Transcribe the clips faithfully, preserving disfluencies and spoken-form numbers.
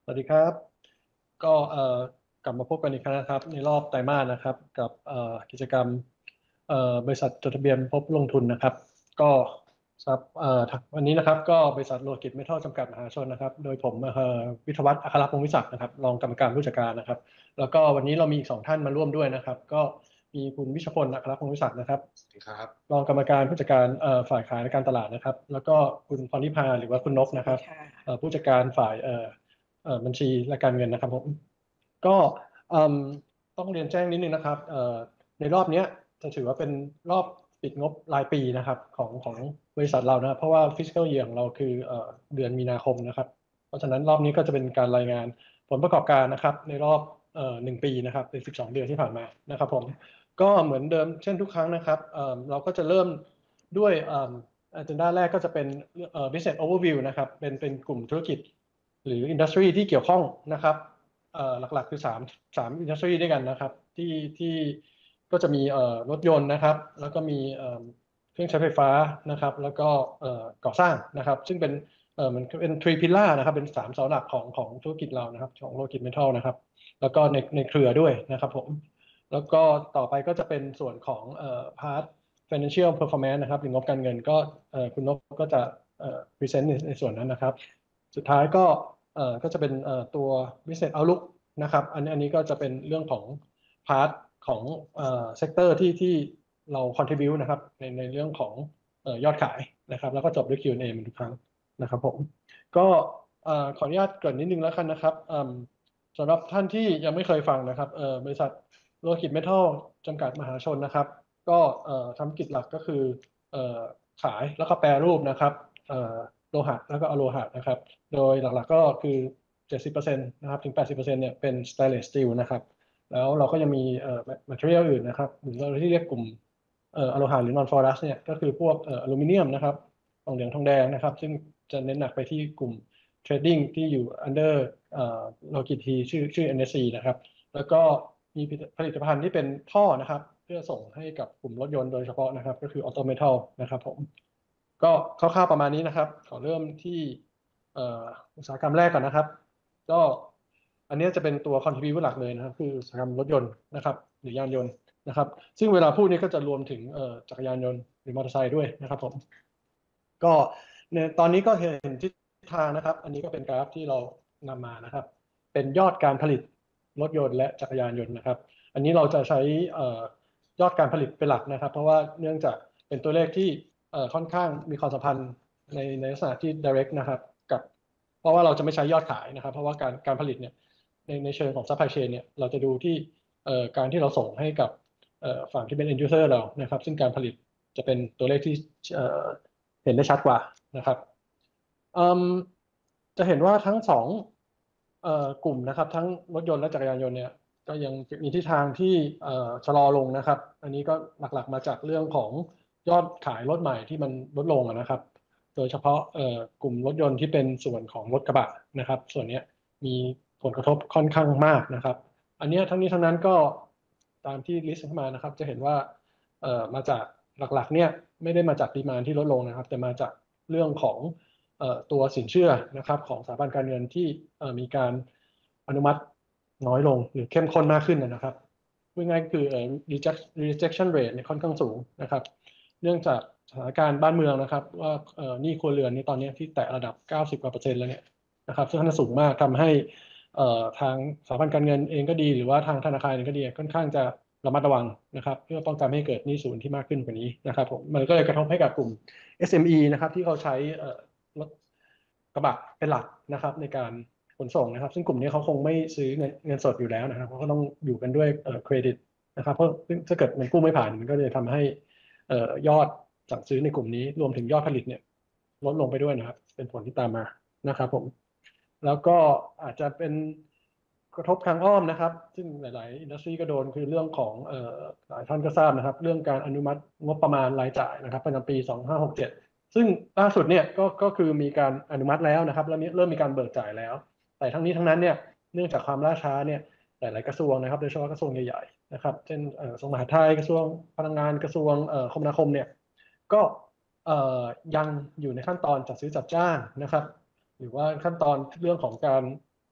สวัสดีครับก็เอ่อกลับมาพบกันอีกครั้งนะครับในรอบไตรมาสนะครับกับเอ่อกิจกรรมเอ่อบริษัทจดทะเบียนพบลงทุนนะครับก็ครับเอ่อวันนี้นะครับก็บริษัทโลกิจเมทัลจำกัดมหาชนนะครับโดยผมเอ่อวิทยวัฒน์อัครพงศ์วิศักดิ์นะครับรองกรรมการผู้จัดการนะครับแล้วก็วันนี้เรามีอีกสองท่านมาร่วมด้วยนะครับก็มีคุณวิชพลอัครพงศ์วิศักดิ์นะครับสวัสดีครับรองกรรมการผู้จัดการเอ่อฝ่ายขายและการตลาดนะครับแล้วก็คุณพรนิพาหรือว่าคุณนกนะครับเอ่อผู้จัดการฝ่ายเอ่อ เอ่อบัญชีและการเงินนะครับผมก็เอิ่มต้องเรียนแจ้งนิดนึงนะครับเอ่อในรอบเนี้ยจะถือว่าเป็นรอบปิดงบรายปีนะครับของของบริษัทเรานะเพราะว่า fiscal year ของเราคือเอ่อเดือนมีนาคมนะครับเพราะฉะนั้นรอบนี้ก็จะเป็นการรายงานผลประกอบการนะครับในรอบเอ่อหนึ่งปีนะครับเป็นสิบสองเดือนที่ผ่านมานะครับผมก็เหมือนเดิมเช่นทุกครั้งนะครับเอ่อเราก็จะเริ่มด้วยเอ่อ agenda แรกก็จะเป็นเอ่อ business overview นะครับเป็นเป็นกลุ่มธุรกิจ หรืออินดัสทรีที่เกี่ยวข้องนะครับเอ่อหลักๆคือ3 3อินดัสทรีด้วยกันนะครับที่ที่ก็จะมีเอ่อรถยนต์นะครับแล้วก็มีเอ่อเครื่องใช้ไฟฟ้านะครับแล้วก็เอ่อก่อสร้างนะครับซึ่งเป็นเอ่อมันเป็น three pillar นะครับเป็นสามเสาหลักของของธุรกิจเรานะครับของโลกิจเมทัลนะครับแล้วก็ในในเครือด้วยนะครับผมแล้วก็ต่อไปก็จะเป็นส่วนของเอ่อพาร์ท financial performance นะครับหรืองบการเงินก็เอ่อคุณนกก็จะเอ่อ present ในในส่วนนั้นนะครับ สุดท้ายก็เอ่อก็จะเป็นเอ่อตัว business outlook นะครับอันนี้อันนี้ก็จะเป็นเรื่องของพาร์ทของเอ่อเซกเตอร์ที่ที่เรา contribute นะครับในในเรื่องของเอ่อยอดขายนะครับแล้วก็จบด้วย คิว แอนด์ เอ เหมือนทุกครั้งนะครับผมก็เอ่อขออนุญาตเกริ่นนิดนึงแล้วกันนะครับอืมสำหรับท่านที่ยังไม่เคยฟังนะครับเอ่อบริษัทโลกิจเมทัลจำกัดมหาชนนะครับก็เอ่อทำกิจหลักก็คือเอ่อขายแล้วก็แปรรูปนะครับเอ่อโลหะแล้วก็อะโลหะนะครับ โดยหลักๆก็คือ เจ็ดสิบเปอร์เซ็นต์นะครับถึง แปดสิบเปอร์เซ็นต์เปอร์เซ็นต์เนี่ยเป็น stainless steel นะครับแล้วเราก็ยังมีเอ่อ material อื่นนะครับหรือเราที่เรียกกลุ่มเอ่ออะโลหะหรือ non ferrous เนี่ยก็คือพวกเอ่ออลูมิเนียมนะครับทองเหลืองทองแดงนะครับซึ่งจะเน้นหนักไปที่กลุ่ม trading ที่อยู่ under เอ่อโลกิทีชื่อชื่อ เอ็น เอส ซี นะครับแล้วก็มีผลิตภัณฑ์ที่เป็นท่อนะครับเพื่อส่งให้กับกลุ่มรถยนต์โดยเฉพาะนะครับก็คือ auto metal นะครับผมก็คร่าวๆประมาณนี้นะครับขอเริ่มที่ เอ่ออุตสาหกรรมแรกก่อนนะครับก็อันนี้จะเป็นตัว contributor หลักเลยนะครับคืออุตสาหกรรมรถยนต์นะครับหรือยานยนต์นะครับซึ่งเวลาพูดนี้ก็จะรวมถึงเอ่อจักรยานยนต์หรือมอเตอร์ไซค์ด้วยนะครับผมก็ในตอนนี้ก็เห็นทิศทางนะครับอันนี้ก็เป็นกราฟที่เรานำมานะครับเป็นยอดการผลิตรถยนต์และจักรยานยนต์นะครับอันนี้เราจะใช้เอ่อยอดการผลิตเป็นหลักนะครับเพราะว่าเนื่องจากเป็นตัวเลขที่เอ่อค่อนข้างมีความสัมพันธ์ในในลักษณะที่ direct นะครับกับ เพราะว่าเราจะไม่ใช้ยอดขายนะครับเพราะว่าการการผลิตเนี่ยในในเชิงของ supply chain เนี่ยเราจะดูที่เอ่อการที่เราส่งให้กับเอ่อฝั่งที่เป็น end user เรานะครับซึ่งการผลิตจะเป็นตัวเลขที่เอ่อเห็นได้ชัดกว่านะครับอืมจะเห็นว่าทั้งสองเอ่อกลุ่มนะครับทั้งรถยนต์และจักรยานยนต์เนี่ยก็ยังมีทิศทางที่เอ่อชะลอลงนะครับอันนี้ก็หลักๆมาจากเรื่องของยอดขายรถใหม่ที่มันลดลงอะนะครับ โดยเฉพาะเอ่อกลุ่มรถยนต์ที่เป็นส่วนของรถกระบะนะครับส่วนนี้มีผลกระทบค่อนข้างมากนะครับอันนี้ทั้งนี้ทั้งนั้นก็ตามที่ลิสต์ขึ้นมานะครับจะเห็นว่าเอ่อมาจากหลักๆเนี่ยไม่ได้มาจากดีมานที่ลดลงนะครับแต่มาจากเรื่องของเอ่อตัวสินเชื่อนะครับของสถาบันการเงินที่เอ่อมีการอนุมัติน้อยลงหรือเข้มข้นมากขึ้นนะครับพูดง่ายๆคือเอ่อ reject rejection rate เนี่ยค่อนข้างสูงนะครับ เนื่องจากสถานการณ์บ้านเมืองนะครับว่าเอ่อหนี้ครัวเรือนในตอนนี้ที่แตะระดับเก้าสิบกว่าเปอร์เซ็นต์แล้วเนี่ยนะครับซึ่งมันสูงมากทำให้เอ่อทางสถาบันการเงินเองก็ดีหรือว่าทางธนาคารเองก็ดีค่อนข้างจะระมัดระวังนะครับเพื่อป้องกันไม่ให้เกิดหนี้ศูนย์ที่มากขึ้นกว่านี้นะครับผมมันก็เลยกระทบให้กับกลุ่ม เอส เอ็ม อี นะครับที่เขาใช้เอ่อรถกระบะเป็นหลักนะครับในการขนส่งนะครับซึ่งกลุ่มนี้เขาคงไม่ซื้อเงินเงินสดอยู่แล้วนะครับเขาก็ต้องอยู่กันด้วยเอ่อเครดิตนะครับเพราะถ้าเกิดมันกู้ไม่ผ่านมันก็จะทำให้เอ่อยอดสั่งซื้อในกลุ่มนี้รวมถึงยอดผลิตเนี่ยลดลงไปด้วยนะครับเป็นผลที่ตามมานะครับผมแล้วก็อาจจะเป็นกระทบทางอ้อมนะครับซึ่งหลายๆอินดัสทรีก็โดนคือเรื่องของเอ่อหลายท่านก็ทราบนะครับเรื่องการอนุมัติงบประมาณรายจ่ายนะครับประจำปีสองพันห้าร้อยหกสิบเจ็ดซึ่งล่าสุดเนี่ยก็ก็คือมีการอนุมัติแล้วนะครับแล้วเริ่มมีการเบิกจ่ายแล้วแต่ทั้งนี้ทั้งนั้นเนี่ยเนื่องจากความล่าช้าเนี่ยหลายๆกระทรวงนะครับโดยเฉพาะกระทรวงใหญ่ๆนะครับเช่นกระทรวงมหาดไทยกระทรวงพลังงานกระทรวงคมนาคมเนี่ยก็ยังอยู่ในขั้นตอนจัดซื้อจัดจ้างนะครับหรือว่าขั้นตอนเรื่องของการ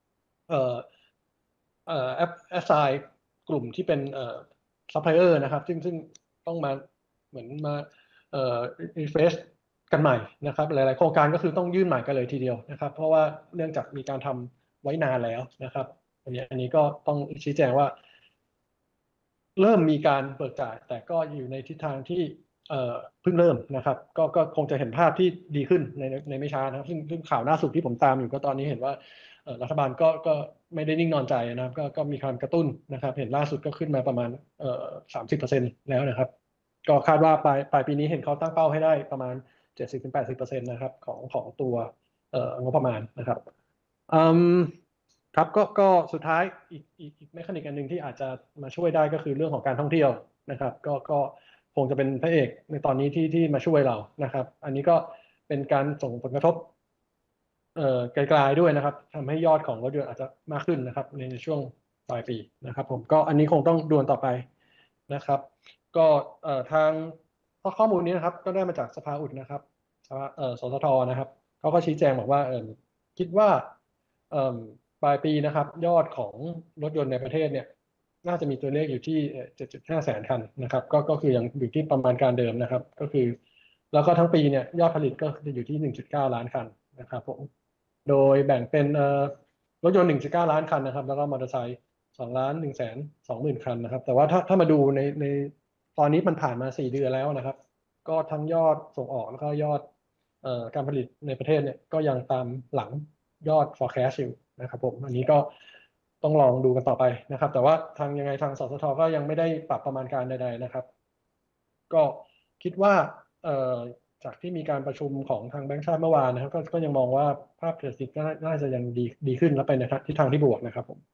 เอ่อเอ่อแอปแอสไซน์กลุ่มที่เป็นเอ่อซัพพลายเออร์นะครับซึ่งซึ่งต้องมาเหมือนมาเอ่อรีเฟรชกันใหม่นะครับหลายๆโครงการก็คือต้องยื่นใหม่กันเลยทีเดียวนะครับเพราะว่าเนื่องจากมีการทำไว้นานแล้วนะครับอันนี้อันนี้ก็ต้องชี้แจงว่า เริ่มมีการเบิกจ่ายแต่ก็อยู่ในทิศทางที่เอ่อเพิ่งเริ่มนะครับก็ก็คงจะเห็นภาพที่ดีขึ้นในในไม่ช้านะครับซึ่งซึ่งข่าวล่าสุดที่ผมตามอยู่ก็ตอนนี้เห็นว่าเอ่อรัฐบาลก็ก็ไม่ได้นิ่งนอนใจนะครับก็ก็มีการกระตุ้นนะครับเห็นล่าสุดก็ขึ้นมาประมาณเอ่อสามสิบเปอร์เซ็นต์แล้วนะครับก็คาดว่าปลายปลายปีนี้เห็นเขาตั้งเป้าให้ได้ประมาณเจ็ดสิบถึงแปดสิบเปอร์เซ็นต์นะครับของของตัวเอ่องบประมาณนะครับ อืมครับก็ก็สุดท้ายอีกอีกอีกเมคานิกอันหนึ่งที่อาจจะมาช่วยได้ก็คือเรื่องของการท่องเที่ยวนะครับก็ก็คงจะเป็นพระเอกในตอนนี้ที่ที่มาช่วยเรานะครับอันนี้ก็เป็นการส่งผลกระทบเอ่อไกลๆด้วยนะครับทำให้ยอดของรถยนต์อาจจะมากขึ้นนะครับในช่วงปลายปีนะครับผมก็อันนี้คงต้องดวนต่อไปนะครับก็เอ่อทางข้อมูลนี้นะครับก็ได้มาจากสภาอุดนะครับสภาเอ่อสสทนะครับเขาก็ชี้แจงบอกว่าเออคิดว่า เอ่มปลายปีนะครับยอดของรถยนต์ในประเทศเนี่ยน่าจะมีตัวเลขอยู่ที่เจ็ดจุดห้าแสนคันนะครับก็ก็คือยังอยู่ที่ประมาณการเดิมนะครับก็คือแล้วก็ทั้งปีเนี่ยยอดผลิตก็จะอยู่ที่หนึ่งจุดเก้าล้านคันนะครับผมโดยแบ่งเป็นเอ่อรถยนต์หนึ่งจุดเก้าล้านคันนะครับแล้วก็มอเตอร์ไซค์สองล้านหนึ่งแสนสองหมื่นคันนะครับแต่ว่าถ้าถ้ามาดูในในตอนนี้มันผ่านมาสี่เดือนแล้วนะครับก็ทั้งยอดส่งออกแล้วก็ยอด เอ่อการผลิตในประเทศเนี่ยก็ยังตามหลังยอด forecast อยู่นะครับผมอันนี้ก็ต้องลองดูกันต่อไปนะครับแต่ว่าทางยังไงทางสสทก็ยังไม่ได้ปรับประมาณการใดๆนะครับก็คิดว่าเอ่อจากที่มีการประชุมของทางแบงก์ชาติเมื่อวานนะครับก็ก็ยังมองว่าภาพเศรษฐกิจก็น่าจะยังดีดีขึ้นและไปในทิศทางที่บวกนะครับผม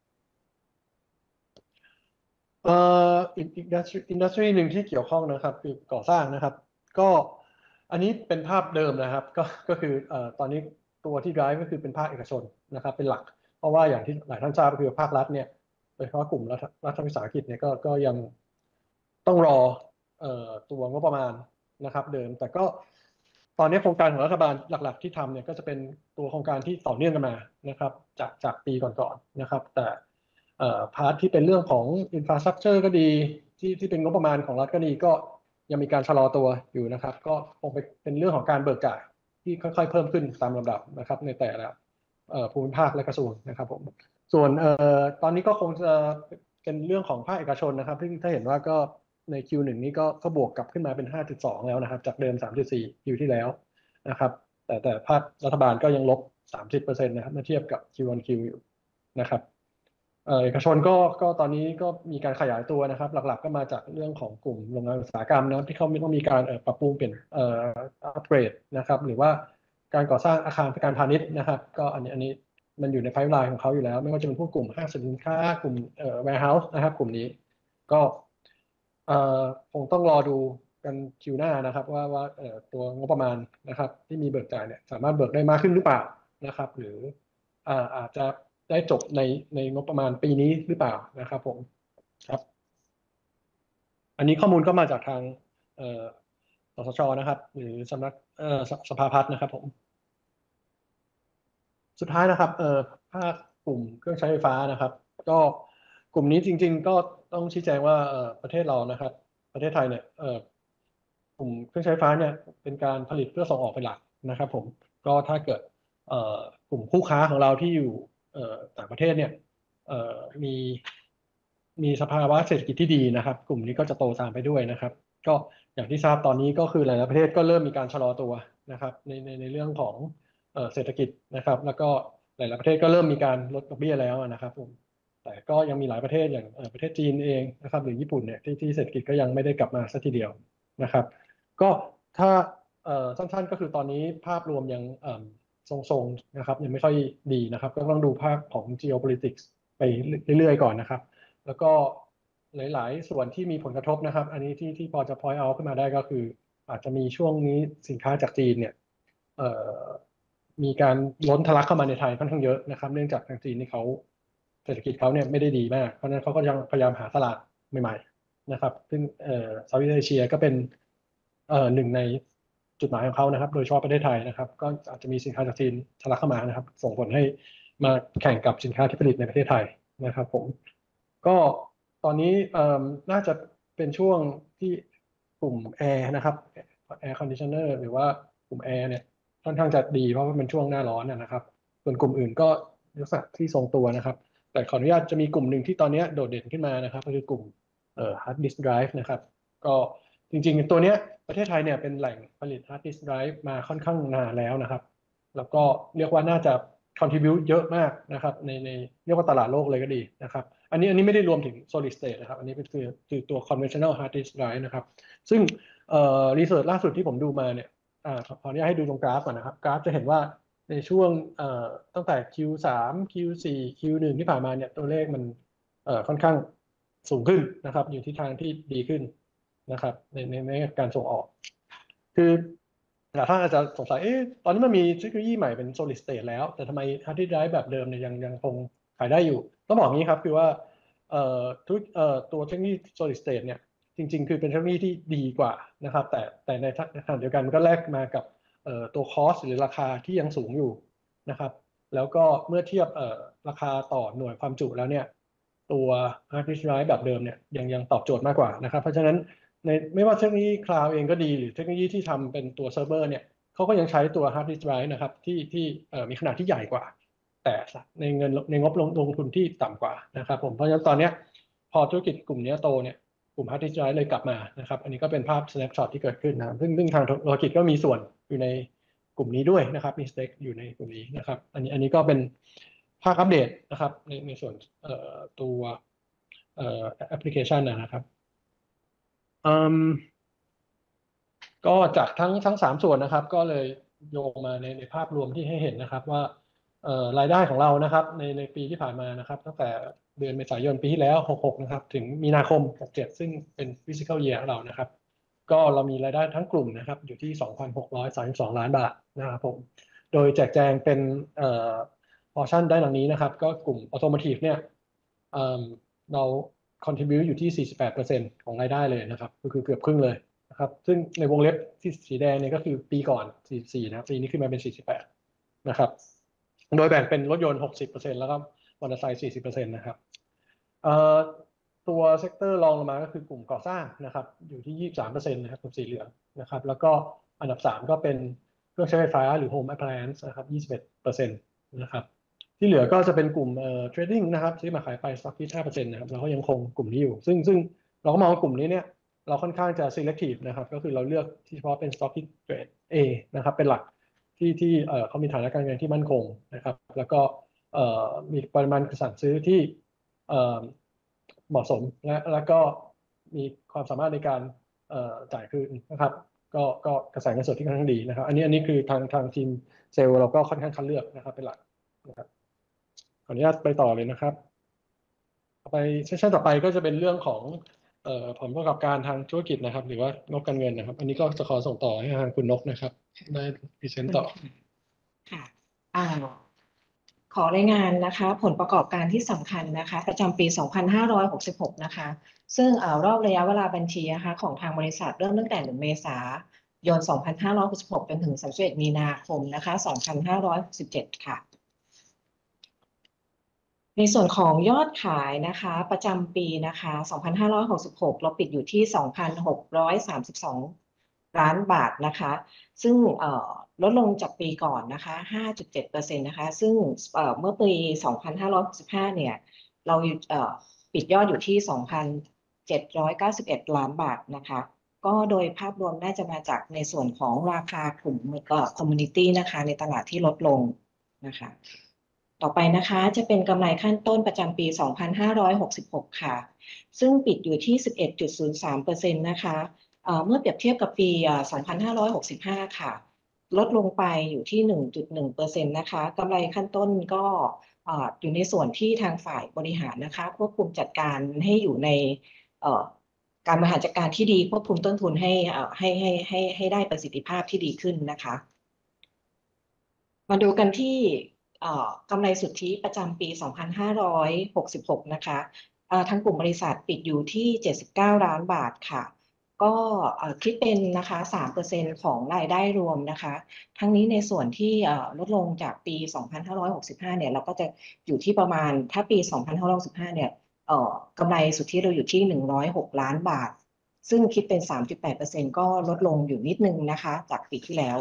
เอ่ออีกอีกอินดัสทรีหนึ่งที่เกี่ยวข้องนะครับคือก่อสร้างนะครับก็อันนี้เป็นภาพเดิมนะครับก็ก็คือเอ่อตอนนี้ตัวที่ drive ก็คือเป็นภาคเอกชนนะครับเป็นหลักเพราะว่าอย่างที่หลายท่านทราบก็คือภาครัฐเนี่ยโดยเฉพาะกลุ่มรัฐรัฐวิสาหกิจเนี่ยก็ก็ยังต้องรอเอ่อตัวงบประมาณนะครับเดิมแต่ก็ตอนนี้โครงการของรัฐบาลหลักๆที่ทำเนี่ยก็จะเป็นตัวโครงการที่ต่อเนื่องกันมานะครับจากจากปีก่อนๆนะครับแต่ เอ่อพาร์ทที่เป็นเรื่องของอินฟราสตรักเจอร์ก็ดีที่ที่เป็นงบประมาณของรัฐก็ดีก็ยังมีการชะลอตัวอยู่นะครับก็คงเป็นเรื่องของการเบิกจ่ายที่ค่อยๆเพิ่มขึ้นตามลำดับนะครับในแต่ละเอ่อภูมิภาคและกระทรวงนะครับผมส่วนเอ่อตอนนี้ก็คงจะเป็นเรื่องของภาคเอกชนนะครับซึ่งถ้าเห็นว่าก็ใน คิว หนึ่ง นี้ก็ก็บวกกลับขึ้นมาเป็น ห้าจุดสอง แล้วนะครับจากเดิม สามจุดสี่ คิวที่แล้วนะครับแต่แต่ภาครัฐบาลก็ยังลบ สามสิบเปอร์เซ็นต์ นะครับเมื่อเทียบกับ คิว ออน คิว อยู่นะครับ เอ่อเอกชนก็ก็ตอนนี้ก็มีการขยายตัวนะครับหลักๆก็มาจากเรื่องของกลุ่มโรงงานอุตสาหกรรมนะครับที่เขาต้องมีการเอ่อปรับปรุงเปลี่ยนเอ่ออัปเกรดนะครับหรือว่าการก่อสร้างอาคารเพื่อการพาณิชย์นะครับก็อันนี้อันนี้มันอยู่ในไพ p e ไลน์ของเขาอยู่แล้วไม่ว่าจะเป็นพวกกลุ่มห้างสรรพสินค้ากลุ่มเอ่อ warehouse นะครับกลุ่มนี้ก็เอ่อคงต้องรอดูกันคิวหน้านะครับว่าว่าเอ่อตัวงบประมาณนะครับที่มีเบิกจ่ายเนี่ยสามารถเบิกได้มากขึ้นหรือเปล่านะครับหรืออ่าอาจจะได้จบในในงบประมาณปีนี้หรือเปล่านะครับผมครับอันนี้ข้อมูลก็มาจากทางเอ่อสสชนะครับหรือสำนักเอ่อสสภาพัฒน์นะครับผมสุดท้ายนะครับเอ่อภาคกลุ่มเครื่องใช้ไฟฟ้านะครับก็กลุ่มนี้จริงๆก็ต้องชี้แจงว่าเอ่อประเทศเรานะครับประเทศไทยเนี่ยเอ่อกลุ่มเครื่องใช้ไฟฟ้าเนี่ยเป็นการผลิตเพื่อส่งออกเป็นหลักนะครับผมก็ถ้าเกิดเอ่อกลุ่มคู่ค้าของเราที่อยู่เอ่อต่างประเทศเนี่ยเอ่อมีมีสภาวะเศรษฐกิจที่ดีนะครับกลุ่มนี้ก็จะโตตามไปด้วยนะครับก็อย่างที่ทราบตอนนี้ก็คือหลายๆประเทศก็เริ่มมีการชะลอตัวนะครับในในในเรื่องของเอ่อเศรษฐกิจนะครับแล้วก็หลายๆประเทศก็เริ่มมีการลดดอกเบี้ยแล้วนะครับผมแต่ก็ยังมีหลายประเทศอย่างเอ่อประเทศจีนเองนะครับหรือญี่ปุ่นเนี่ยที่ที่เศรษฐกิจก็ยังไม่ได้กลับมาสักทีเดียว นะครับก็ถ้าเอ่อสั้นๆก็คือตอนนี้ภาพรวมยังเอ่อทรงๆนะครับยังไม่ค่อยดีนะครับก็ต้องดูภาพของ geopolitics ไปเรื่อยๆก่อนนะครับแล้วก็หลายๆส่วนที่มีผลกระทบนะครับอันนี้ที่ที่พอจะ point out ขึ้นมาได้ก็คืออาจจะมีช่วงนี้สินค้าจากจีนเนี่ยเอ่อมีการล้นทะลักเข้ามาในไทยค่อนข้างเยอะนะครับเนื่องจากทางจีนนี่เขาเศรษฐกิจเขาเนี่ยไม่ได้ดีมากเพราะฉะนั้นเขาก็ยังพยายามหาตลาดใหม่ๆ นะครับซึ่งเอ่อเซาท์อีสต์เอเชียก็เป็นเอ่อหนึ่งในจุดหมายของเขานะครับโดยเฉพาะประเทศไทยนะครับก็อาจจะมีสินค้าจากจีนทะลักเข้ามานะครับส่งผลให้มาแข่งกับสินค้าที่ผลิตในประเทศไทยนะครับผมก็ตอนนี้น่าจะเป็นช่วงที่กลุ่มแอร์นะครับแอร์คอนดิชเนอร์หรือว่ากลุ่มแอร์เนี่ยค่อนข้างจะดีเพราะว่าเป็นช่วงหน้าร้อนนะครับส่วนกลุ่มอื่นก็ลักษณะที่ทรงตัวนะครับแต่ขออนุญาตจะมีกลุ่มหนึ่งที่ตอนนี้โดดเด่นขึ้นมานะครับก็คือกลุ่มเอ่อ hard disk drive นะครับก็จริงๆตัวเนี้ยประเทศไทยเนี่ยเป็นแหล่งผลิต hard disk drive มาค่อนข้างนานแล้วนะครับแล้วก็เรียกว่าน่าจะ contribute เยอะมากนะครับในในเรียกว่าตลาดโลกเลยก็ดีนะครับอันนี้อันนี้ไม่ได้รวมถึง solid state นะครับอันนี้เป็นคือคือตัว conventional hard disk drive นะครับซึ่งเอ่อรีเสิร์ชล่าสุดที่ผมดูมาเนี่ยอ่าขออนุญาตให้ดูตรงกราฟก่อนนะครับกราฟจะเห็นว่าในช่วงเอ่อตั้งแต่ คิว สาม คิว สี่ คิว หนึ่ง ที่ผ่านมาเนี่ยตัวเลขมันเอ่อค่อนข้างสูงขึ้นนะครับอยู่ที่ทางที่ดีขึ้นนะครับในในในการส่งออกคือหลายท่านอาจจะสงสัยเอ๊ะตอนนี้มันมีเทคโนโลยีใหม่เป็น solid state แล้วแต่ทำไม hard disk drive แบบเดิมเนี่ยยังยังคงขายได้อยู่ต้องบอกงี้ครับคือว่าเอ่อทุกเอ่อตัวเทคโนโลยี solid state เนี่ยจริงๆคือเป็นเทคโนโลยีที่ดีกว่านะครับแต่แต่ในขณะเดียวกันมันก็แลกมากับเอ่อตัวคอสหรือราคาที่ยังสูงอยู่นะครับแล้วก็เมื่อเทียบเอ่อราคาต่อหน่วยความจุแล้วเนี่ยตัว hard disk drive แบบเดิมเนี่ยยังยังตอบโจทย์มากกว่านะครับเพราะฉะนั้นในไม่ว่าเทคโนโลยีคลาวด์เองก็ดีหรือเทคโนโลยีที่ทำเป็นตัวเซิร์ฟเวอร์เนี่ยเขาก็ยังใช้ตัว hard disk drive นะครับที่ที่เอ่อมีขนาดที่ใหญ่กว่าแต่ในเงินในงบลงลงทุนที่ต่ำกว่านะครับผมเพราะฉะนั้นตอนนี้พอธุรกิจกลุ่มนี้โตเนี่ยกลุ่ม hard disk drive เลยกลับมานะครับอันนี้ก็เป็นภาพ snapshot ที่เกิดขึ้นนะครับซึ่งซึ่งทางธุรกิจก็มีส่วนอยู่ในกลุ่มนี้ด้วยนะครับมี stake อยู่ในกลุ่มนี้นะครับอันนี้อันนี้ก็เป็นภาพอัปเดตนะครับในในส่วนเอ่อตัวเอ่อแอปพลิเคชันนะครับอืม ก็จากทั้งทั้งสามส่วนนะครับก็เลยโยงมาในในภาพรวมที่ให้เห็นนะครับว่าเอ่อรายได้ของเรานะครับในในปีที่ผ่านมานะครับตั้งแต่เดือนเมษายนปีที่แล้วหกสิบหกนะครับถึงมีนาคมหกสิบเจ็ดซึ่งเป็น fiscal year ของเรานะครับก็เรามีรายได้ทั้งกลุ่มนะครับอยู่ที่ สองพันหกร้อยสามสิบสอง ล้านบาทนะครับผมโดยแจกแจงเป็นเอ่อพอร์ชั่นได้ดังนี้นะครับก็กลุ่ม automotive เนี่ยเอ่อเรา contribute อยู่ที่ สี่สิบแปดเปอร์เซ็นต์ ของรายได้เลยนะครับก็คือเกือบครึ่งเลยนะครับซึ่งในวงเล็บที่สีแดงเนี่ยก็คือปีก่อนสี่สิบสี่นะครับปีนี้ขึ้นมาเป็นสี่สิบแปดนะครับโดยแบ่งเป็นรถยนต์ หกสิบเปอร์เซ็นต์ แล้วก็มอเตอร์ไซค์ สี่สิบเปอร์เซ็นต์ นะครับเอ่อตัวเซกเตอร์รองลงมาก็คือกลุ่มก่อสร้างนะครับอยู่ที่ ยี่สิบสามเปอร์เซ็นต์ นะครับกลุ่มสีเหลืองนะครับแล้วก็อันดับสามก็เป็นเครื่องใช้ไฟฟ้าหรือ Home Appliance นะครับ ยี่สิบเอ็ดเปอร์เซ็นต์ นะครับที่เหลือก็จะเป็นกลุ่มเอ่อ trading นะครับซื้อมาขายไป stock ที่ ห้าเปอร์เซ็นต์ นะครับเราก็ยังคงกลุ่มนี้อยู่ซึ่งซึ่งเราก็มองว่ากลุ่มนี้เนี่ยเราค่อนข้างจะ selective นะครับก็คือเราเลือกที่เฉพาะเป็น stock ที่เกรด A นะครับเป็นหลักที่ที่เอ่อเขามีฐานะการเงินที่มั่นคงนะครับแล้วก็เอ่อมีปริมาณสั่งซื้อที่เอ่อเหมาะสมและแล้วก็มีความสามารถในการเอ่อจ่ายคืนนะครับก็ก็กระแสเงินสดที่ค่อนข้างดีนะครับอันนี้อันนี้คือทางทางทีมเซลล์เราก็ค่อนข้างคัดเลือกนะครับเป็นหลักนะครับขออนุญาตไปต่อเลยนะครับต่อไปเซสชั่นต่อไปก็จะเป็นเรื่องของเอ่อผลประกอบการทางธุรกิจนะครับหรือว่างบการเงินนะครับอันนี้ก็จะขอส่งต่อให้ทางคุณนกนะครับได้พรีเซนต์ต่อค่ะอ่าขอรายงานนะคะผลประกอบการที่สำคัญนะคะประจำปี สองพันห้าร้อยหกสิบหก นะคะซึ่งเอ่อรอบระยะเวลาบัญชีนะคะของทางบริษัทเริ่มตั้งแต่หนึ่งเมษายน สองพันห้าร้อยหกสิบหก จนถึงสามสิบเอ็ดมีนาคมนะคะ สองพันห้าร้อยหกสิบเจ็ด ค่ะในส่วนของยอดขายนะคะประจำปีนะคะ สองพันห้าร้อยหกสิบหก เราปิดอยู่ที่ สองพันหกร้อยสามสิบสอง ล้านบาทนะคะซึ่งลดลงจากปีก่อนนะคะ ห้าจุดเจ็ดเปอร์เซ็นต์ นะคะซึ่งเมื่อปี สองพันห้าร้อยหกสิบห้า เนี่ยเราปิดยอดอยู่ที่ สองพันเจ็ดร้อยเก้าสิบเอ็ด ล้านบาทนะคะก็โดยภาพรวมน่าจะมาจากในส่วนของราคากลุ่มคอมมูนิตี้นะคะในตลาดที่ลดลงนะคะต่อไปนะคะจะเป็นกำไรขั้นต้นประจำปี สองพันห้าร้อยหกสิบหก ค่ะซึ่งปิดอยู่ที่ สิบเอ็ดจุดศูนย์สามเปอร์เซ็นต์ นะคะเมื่อเปรียบเทียบกับปี สองพันห้าร้อยหกสิบห้า ค่ะลดลงไปอยู่ที่ หนึ่งจุดหนึ่งเปอร์เซ็นต์ นะคะกำไรขั้นต้นก็อยู่ในส่วนที่ทางฝ่ายบริหารนะคะควบคุมจัดการให้อยู่ในการบริหารจัดการที่ดีควบคุมต้นทุนให้ให้ให้ให้ให้ได้ประสิทธิภาพที่ดีขึ้นนะคะมาดูกันที่กำไรสุทธิประจำปี สองพันห้าร้อยหกสิบหก นะคะทั้งกลุ่มบริษัทปิดอยู่ที่ เจ็ดสิบเก้า ล้านบาทค่ะก็เอ่อคิดเป็นนะคะสามเปอร์เซ็นต์ของรายได้รวมนะคะ ทั้งนี้ในส่วนที่เอ่อลดลงจากปี สองพันห้าร้อยหกสิบห้า เนี่ยเราก็จะอยู่ที่ประมาณถ้าปี สองพันห้าร้อยหกสิบห้า เนี่ยเอ่อกำไรสุทธิเราอยู่ที่ หนึ่งร้อยหก ล้านบาท ซึ่งคิดเป็น สามจุดแปดเปอร์เซ็นต์ ก็ลดลงอยู่นิดนึงนะคะจากปีที่แล้ว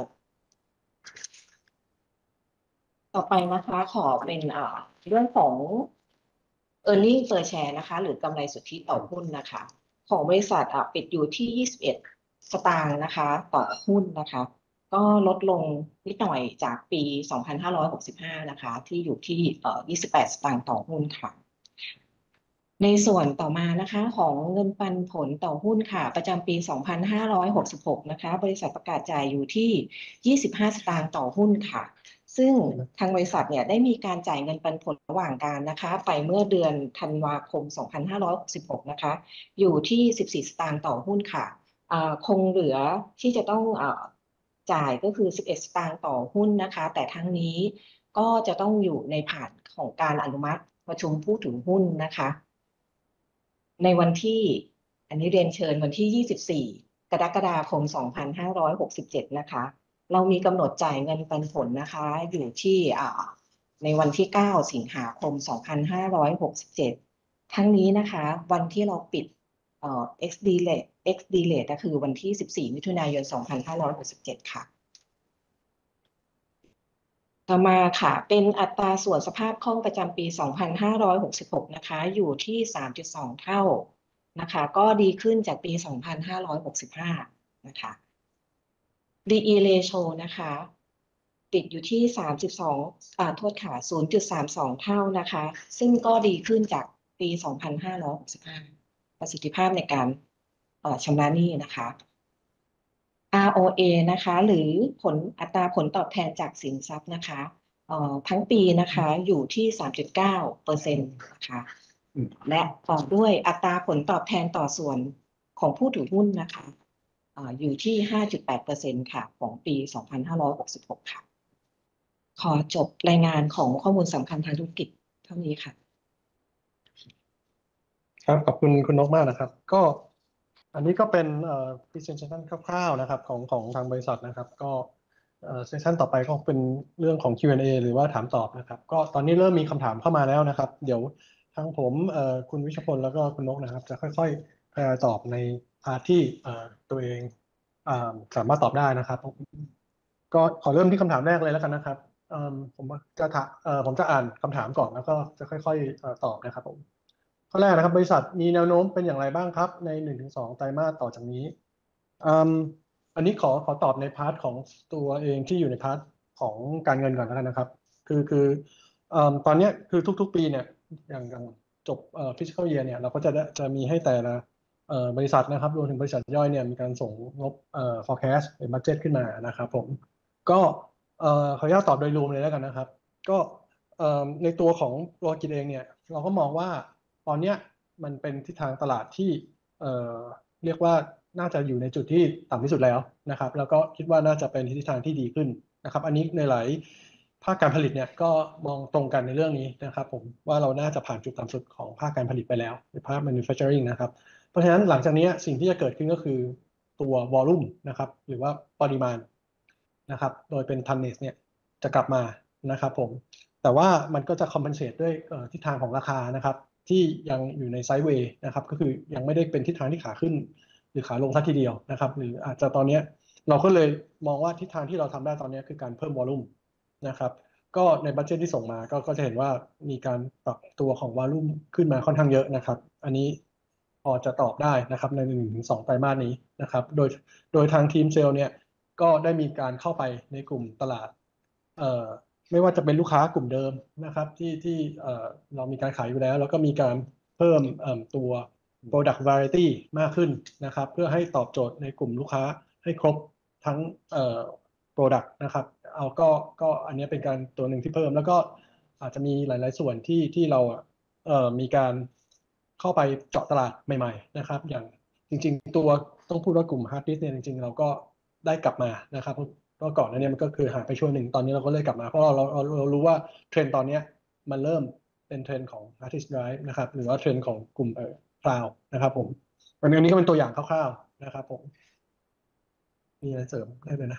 ต่อไปนะคะขอเป็นเอ่อเรื่องของ earning per share นะคะหรือกำไรสุทธิต่อหุ้นนะคะของบริษัทอ่ะปิดอยู่ที่ ยี่สิบเอ็ด สตางค์นะคะต่อหุ้นนะคะก็ลดลงนิดหน่อยจากปี สองพันห้าร้อยหกสิบห้า นะคะที่อยู่ที่เอ่อ ยี่สิบแปด สตางค์ต่อหุ้นค่ะ ในส่วนต่อมานะคะของเงินปันผลต่อหุ้นค่ะประจำปี สองพันห้าร้อยหกสิบหก นะคะบริษัทประกาศจ่ายอยู่ที่ ยี่สิบห้า สตางค์ต่อหุ้นค่ะซึ่งทางบริษัทเนี่ยได้มีการจ่ายเงินปันผลระหว่างการนะคะไปเมื่อเดือนธันวาคม สองพันห้าร้อยหกสิบหก นะคะอยู่ที่ สิบสี่ สตางค์ต่อหุ้นค่ะคงเหลือที่จะต้องจ่ายก็คือ สิบเอ็ด สตางค์ต่อหุ้นนะคะแต่ทั้งนี้ก็จะต้องอยู่ในผ่านของการอนุมัติประชุมผู้ถือหุ้นนะคะในวันที่อันนี้เรียนเชิญวันที่ ยี่สิบสี่ กรกฎาคม สองพันห้าร้อยหกสิบเจ็ด นะคะเรามีกำหนดจ่ายเงินปันผลนะคะอยู่ที่ในวันที่ เก้า สิงหาคม สองพันห้าร้อยหกสิบเจ็ด ทั้งนี้นะคะวันที่เราปิดเอ่อ ex date ex date ก็คือวันที่ สิบสี่ มิถุนายน สองพันห้าร้อยหกสิบเจ็ด ค่ะต่อมาค่ะเป็นอัตราส่วนสภาพคล่องประจำปี สองพันห้าร้อยหกสิบหก นะคะอยู่ที่ สามจุดสอง เท่านะคะก็ดีขึ้นจากปี สองพันห้าร้อยหกสิบห้า นะคะ ดี อี ratio นะคะติดอยู่ที่ สามจุดสอง อ่าโทษค่ะ ศูนย์จุดสามสอง เท่านะคะซึ่งก็ดีขึ้นจากปี สองพันห้าร้อยหกสิบห้า ประสิทธิภาพในการชำระหนี้นะคะ อาร์ โอ เอ นะคะหรือผลอัตราผลตอบแทนจากสินทรัพย์นะคะทั้งปีนะคะอยู่ที่ สามจุดเก้าเปอร์เซ็นต์ นะคะและต่อด้วยอัตราผลตอบแทนต่อส่วนของผู้ถือหุ้นนะคะอยู่ที่ ห้าจุดแปดเปอร์เซ็นต์ ค่ะของปี สองพันห้าร้อยหกสิบหก ค่ะขอจบรายงานของข้อมูลสำคัญทางธุรกิจเท่านี้ค่ะครับขอบคุณคุณนกมากนะครับก็อันนี้ก็เป็นเอ่อ presentation คร่าวๆนะครับของของทางบริษัทนะครับก็เอ่อ session ต่อไปก็เป็นเรื่องของ คิว แอนด์ เอ หรือว่าถามตอบนะครับก็ตอนนี้เริ่มมีคำถามเข้ามาแล้วนะครับเดี๋ยวทางผมเอ่อคุณวิชพลแล้วก็คุณนกนะครับจะค่อยๆพยายามตอบในพาร์ทที่เอ่อตัวเองอ่าสามารถตอบได้นะครับก็ขอเริ่มที่คำถามแรกเลยแล้วกันนะครับเอ่อผมจะถามเอ่อผมจะอ่านคำถามก่อนแล้วก็จะค่อยๆเอ่อตอบนะครับผม ข้อแรกนะครับบริษัทมีแนวโน้มเป็นอย่างไรบ้างครับใน หนึ่งถึงสอง ไตรมาสต่อจากนี้อืมอันนี้ขอขอตอบในพาร์ทของตัวเองที่อยู่ในพาร์ทของการเงินก่อนแล้วกันนะครับคือคืออืมตอนนี้คือทุกๆปีเนี่ยอย่างอย่างจบเอ่อ fiscal year เนี่ยเราก็จะจะมีให้แต่ละเอ่อบริษัทนะครับรวมถึงบริษัทย่อยเนี่ยมีการส่งงบเอ่อ forecast เป็น budget ขึ้นมานะครับผมก็เอ่อขออนุญาตตอบโดยรวมเลยแล้วกันนะครับก็เอ่อในตัวของตัวกิจเองเนี่ยเราก็มองว่า ตอนนี้มันเป็นทิศทางตลาดที่เอ่อเรียกว่าน่าจะอยู่ในจุดที่ต่ำที่สุดแล้วนะครับแล้วก็คิดว่าน่าจะเป็นทิศทางที่ดีขึ้นนะครับอันนี้ในหลายภาคการผลิตเนี่ยก็มองตรงกันในเรื่องนี้นะครับผมว่าเราน่าจะผ่านจุดต่ำสุดของภาคการผลิตไปแล้วในภาค manufacturing นะครับเพราะฉะนั้นหลังจากนี้สิ่งที่จะเกิดขึ้นก็คือตัว volume นะครับหรือว่าปริมาณนะครับโดยเป็น tonnage เนี่ยจะกลับมานะครับผมแต่ว่ามันก็จะ compensate ด้วยทิศทางของราคานะครับ ที่ยังอยู่ในไซด์เวย์นะครับก็คือยังไม่ได้เป็นทิศทางที่ขาขึ้นหรือขาลงทัทีเดียวนะครับหรืออาจจะตอนนี้เราก็เลยมองว่าทิศทางที่เราทำได้ตอนนี้คือการเพิ่มวอลลุ่มนะครับก็ในบัดเจ็ตที่ส่งมาก็ก็จะเห็นว่ามีการปรับตัวของวอลลุ่มขึ้นมาค่อนข้างเยอะนะครับอันนี้พอจะตอบได้นะครับในหนึ่งถึงสองไตรมาสนี้นะครับโดยโดยทางทีมเซลล์เนี่ยก็ได้มีการเข้าไปในกลุ่มตลาดเอ่อ ไม่ว่าจะเป็นลูกค้ากลุ่มเดิมนะครับที่ที่เรามีการขายอยู่แล้วแล้วก็มีการเพิ่มตัว product variety มากขึ้นนะครับเพื่อให้ตอบโจทย์ในกลุ่มลูกค้าให้ครบทั้ง product นะครับเอาก็ก็อันนี้เป็นการตัวหนึ่งที่เพิ่มแล้วก็อาจจะมีหลายๆส่วนที่ที่เราเอ่อมีการเข้าไปเจาะตลาดใหม่ๆนะครับอย่างจริงๆตัวต้องพูดว่ากลุ่ม hard disk เนี่ยจริงๆเราก็ได้กลับมานะครับก็ก่อนหน้านี้มันก็คือหายไปช่วงหนึ่งตอนนี้เราก็เลยกลับมาเพราะเราเราเรารู้ว่าเทรนด์ตอนนี้มันเริ่มเป็นเทรนด์ของ hard disk drive นะครับหรือว่าเทรนด์ของกลุ่มเอ่อ cloud นะครับผมอันนี้ก็เป็นตัวอย่างคร่าวนะครับผมมีอะไรเสริมได้เลยนะ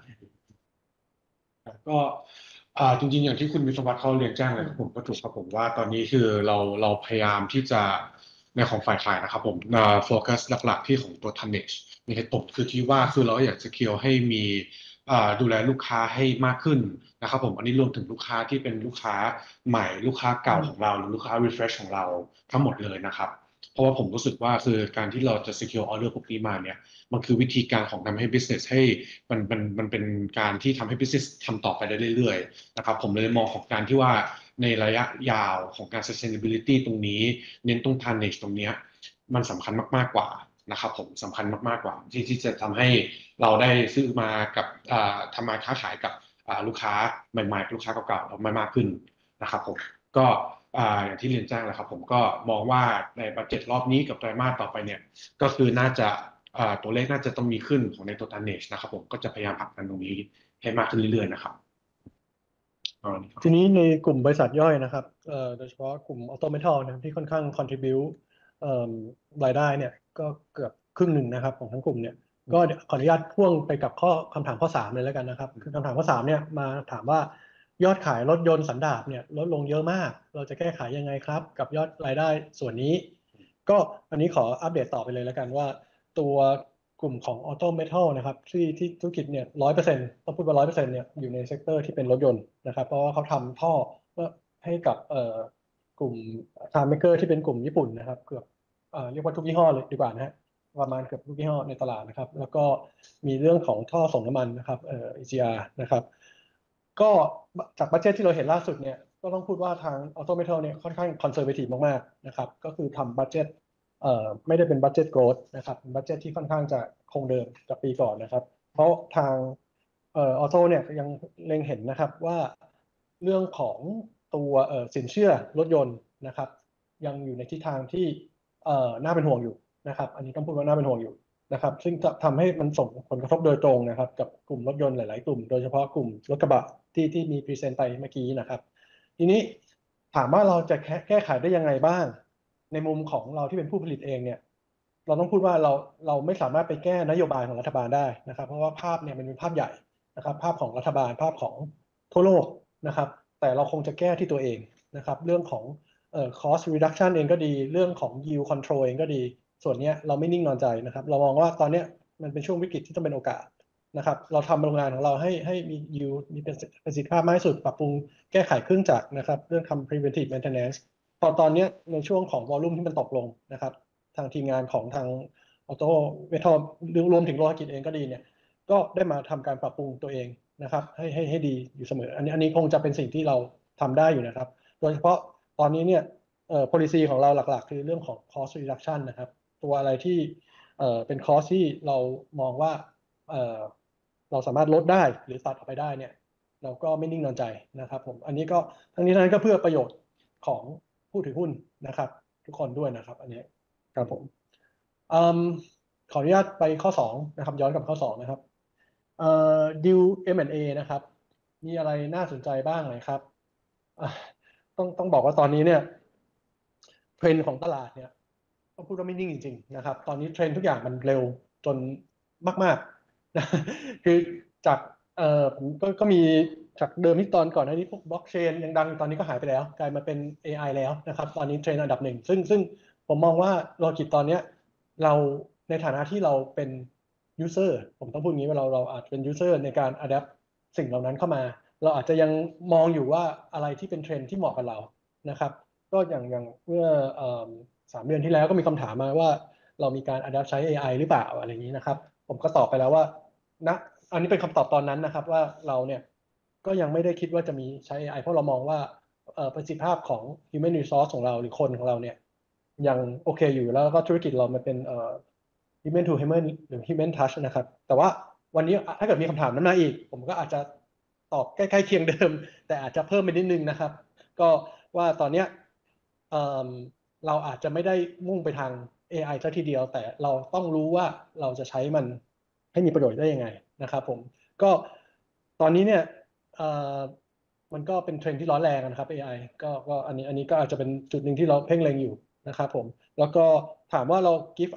ก็อ่าจริงๆอย่างที่คุณวิศวัตเขาเรียนแจ้งเลยครับผมก็ถูกครับผมว่าตอนนี้คือเราเราพยายามที่จะในของฝ่ายขายนะครับผมมาโฟกัสหลักๆที่ของตัว tonnage มีเหตุผลคือที่ว่าคือเราอยากจะเคียวให้มีอ่าดูแลลูกค้าให้มากขึ้นนะครับผมอันนี้รวมถึงลูกค้าที่เป็นลูกค้าใหม่ลูกค้าเก่าของเราหรือลูกค้า refresh ของเราทั้งหมดเลยนะครับเพราะว่าผมรู้สึกว่าคือการที่เราจะ secure order พวกนี้มาเนี่ย มันคือวิธีการของทำให้ business ให้มันมันมันเป็นการที่ทำให้ business ทำต่อไปได้เรื่อยๆนะครับผมเลยมองของการที่ว่าในระยะยาวของการ sustainability ตรงนี้เน้นตรง tonnage ตรงเนี้ยมันสำคัญมากๆกว่านะครับผมสำคัญมากๆกว่าที่ที่จะทำให้เราได้ซื้อมากับอ่าทำมาค้าขายกับอ่าลูกค้าใหม่ๆลูกค้าเก่าๆเราไม่มากขึ้นนะครับผมก็อ่าอย่างที่เรียนแจ้งแล้วครับผมก็มองว่าในบัดเจ็ตรอบนี้กับไตรมาสต่อไปเนี่ยก็คือน่าจะ อ่าตัวเลขน่าจะต้องมีขึ้นของในตัว tonnage นะครับผมก็จะพยายามผลักดันตรงนี้ให้มากขึ้นเรื่อยๆนะครับประมาณนี้ครับทีนี้ในกลุ่มบริษัทย่อยนะครับเอ่อโดยเฉพาะกลุ่มออโตเมทัลนะครับที่ค่อนข้าง contribute เอ่อรายได้เนี่ยก็เกือบครึ่งหนึ่งนะครับของทั้งกลุ่มเนี่ยก็ขออนุญาตพ่วงไปกับข้อคำถามข้อสามเลยแล้วกันนะครับคือคำถามข้อสามเนี่ยมาถามว่ายอดขายรถยนต์สันดาปเนี่ยลดลงเยอะมากเราจะแก้ไขยังไงครับกับยอดรายได้ส่วนนี้ ก็อันนี้ขออัปเดตต่อไปเลยแล้วกันว่าตัวกลุ่มของออโตเมทัลนะครับที่ที่ธุรกิจเนี่ยร้อยเปอร์เซ็นต์ต้องพูดว่าร้อยเปอร์เซ็นต์เนี่ยอยู่ในเซกเตอร์ที่เป็นรถยนต์นะครับเพราะว่าเขาทำท่อเพื่อให้กับเอ่อกลุ่มคาร์เมเกอร์ที่เป็นกลุ่มญี่ปุ่นนะครับเกือบเอ่อเรียกว่าทุกยี่ห้อเลยดีกว่านะฮะประมาณเกือบทุกยี่ห้อในตลาดนะครับแล้วก็มีเรื่องของท่อส่งน้ำมันนะครับเอ่อ อี จี อาร์ นะครับก็จากบัดเจ็ตที่เราเห็นล่าสุดเนี่ยก็ต้องพูดว่าทางออโตเมทัลเนี่ยค่อนข้างคอนเซอร์เวทีฟมากๆนะครับก็คือทำบัดเจ็ต เอ่อไม่ได้เป็นบั d เจ็ตโกรธนะครับเป็นบั d เจ็ตที่ค่อนข้างจะคงเดิมกับปีก่อนนะครับเพราะทางเอ่อออโต้เนี่ยยังเล็งเห็นนะครับว่าเรื่องของตัวเอ่อสินเชื่อรถยนต์นะครับยังอยู่ในทิศทางที่เอ่อน่าเป็นห่วงอยู่นะครับอันนี้ต้องพูดว่าน่าเป็นห่วงอยู่นะครับซึ่งทำให้มันส่งผลกระทบโดยตรงนะครับกับกลุ่มรถยนต์หลายๆกลุ่มโดยเฉพาะกลุ่มรถกระบะที่ที่มีพรีเซนต์ไปเมื่อกี้นะครับทีนี้ถามว่าเราจะแก้ไขได้ยังไงบ้าง ในมุมของเราที่เป็นผู้ผลิตเองเนี่ยเราต้องพูดว่าเราเราไม่สามารถไปแก้นโยบายของรัฐบาลได้นะครับเพราะว่าภาพเนี่ยมันเป็นภาพใหญ่นะครับภาพของรัฐบาลภาพของทั่วโลกนะครับแต่เราคงจะแก้ที่ตัวเองนะครับเรื่องของเอ่อ cost reduction เองก็ดีเรื่องของ yield control เองก็ดีส่วนนี้เราไม่นิ่งนอนใจนะครับเรามองว่าตอนนี้มันเป็นช่วงวิกฤตที่ต้องเป็นโอกาสนะครับเราทำโรงงานของเราให้ให้มี yield มีประสิทธิภาพมากที่สุดปรับปรุงแก้ไขเครื่องจักรนะครับเรื่องทำ preventive maintenance ตอนตอนนี้ในช่วงของวอลลุ่มที่มันตกลงนะครับทางทีมงานของทางออโต้เมทัลรวมถึงโลหะกิจเองก็ดีเนี่ยก็ได้มาทำการปรับปรุงตัวเองนะครับให้ให้ให้ดีอยู่เสมออันนี้อันนี้คงจะเป็นสิ่งที่เราทำได้อยู่นะครับโดยเฉพาะตอนนี้เนี่ยเอ่อ policy ของเราหลักๆ คือเรื่องของ cost reduction นะครับตัวอะไรที่เอ่อเป็น cost ที่เรามองว่าเอ่อเราสามารถลดได้หรือตัดออกไปได้เนี่ยเราก็ไม่นิ่งนอนใจนะครับผมอันนี้ก็ทั้งนี้ทั้งนั้นก็เพื่อประโยชน์ของผู้ถือหุ้นนะครับทุกคนด้วยนะครับอันนี้ครับผมอืมขออนุญาตไปข้อสองนะครับย้อนกลับข้อสองนะครับเอ่อดิว เอ็ม แอนด์ เอ นะครับมีอะไรน่าสนใจบ้างไหมครับอ่ะต้องต้องบอกว่าตอนนี้เนี่ยเทรนด์ของตลาดเนี่ยต้องพูดว่าไม่นิ่งจริงๆนะครับตอนนี้เทรนด์ทุกอย่างมันเร็วจนมากๆนะคือจากเอ่อผมก็ก็มีจากเดิมที่ตอนก่อนหน้านี้พวกบล็อกเชนยังดังตอนนี้ก็หายไปแล้วกลายมาเป็น เอ ไอ แล้วนะครับตอนนี้เทรนด์อันดับหนึ่งซึ่งซึ่งผมมองว่าโลจิตตอนเนี้ยเราในฐานะที่เราเป็น user ผมต้องพูดอย่างนี้ว่าเราเราอาจเป็น user ในการ adapt สิ่งเหล่านั้นเข้ามาเราอาจจะยังมองอยู่ว่าอะไรที่เป็นเทรนด์ที่เหมาะกับเรานะครับก็อย่างอย่างเมื่อเอ่อสามเดือนที่แล้วก็มีคำถามมาว่าเรามีการ adapt ใช้ เอ ไอ หรือเปล่าอะไรอย่างนี้นะครับผมก็ตอบไปแล้วว่าณอันนี้เป็นคำตอบตอนนั้นนะครับว่าเราเนี่ยก็ยังไม่ได้คิดว่าจะมีใช้ เอ ไอ เพราะเรามองว่าเอ่อประสิทธิภาพของ human resource ของเราหรือคนของเราเนี่ยยังโอเคอยู่แล้วก็ธุรกิจเรามันเป็นเอ่อ human to human หรือ human touch นะครับแต่ว่าวันนี้ถ้าเกิดมีคำถามนั้นมาอีกผมก็อาจจะตอบใกล้ๆเคียงเดิมแต่อาจจะเพิ่มไปนิดนึงนะครับก็ว่าตอนเนี้ยเอ่อเราอาจจะไม่ได้มุ่งไปทาง เอ ไอ ซะทีเดียวแต่เราต้องรู้ว่าเราจะใช้มันให้มีประโยชน์ได้ยังไงนะครับผมก็ตอนนี้เนี่ยเอ่อมันก็เป็นเทรนด์ที่ร้อนแรงนะครับ เอ ไอ ก็ก็อันนี้อันนี้ก็อาจจะเป็นจุดหนึ่งที่เราเพ่งเล็งอยู่นะครับผมแล้วก็ถามว่าเรา give up